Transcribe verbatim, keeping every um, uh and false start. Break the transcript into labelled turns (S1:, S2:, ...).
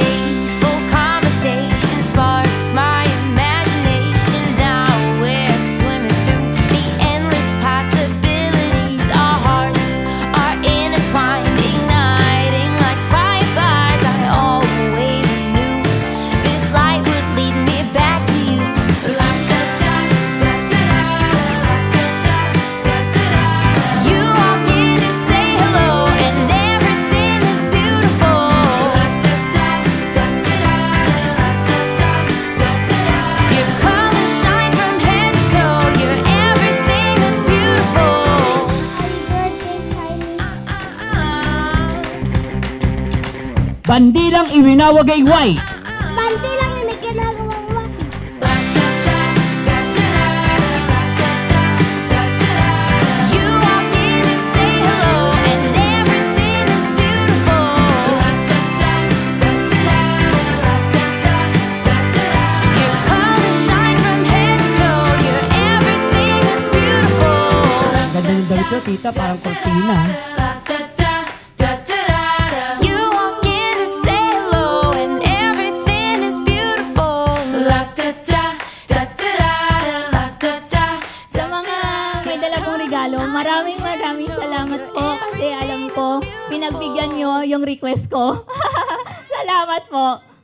S1: playful conversation sparks my imagination. Now we're swimming through the endless possibilities. Our hearts are intertwined, igniting like fireflies. I always knew this light would lead me back to you. La da da da da da, la da da da da. You walk in and say hello, and everything is beautiful. La da da da da da, la da da da da. Your colors shine from head to toe. You're everything that's beautiful.
S2: Bandilang iwinawagay way.
S3: Bandi lang na nagkanagawa wa.
S1: La da da da da da, la da da da da. You walk in and say hello, and everything is beautiful. La da da da da da, la da da da da. Your colors shine from head to toe. You're everything that's beautiful.
S2: Ganda ng damit ko, tita, parang kortina.
S1: La da da da da da. You walk in to say hello, and everything is beautiful. La da da da da da, la da da.
S4: Sa mga may dala kong regalo, maraming maraming salamat po kasi alam ko, pinagbigyan nyo yung request ko. Salamat po.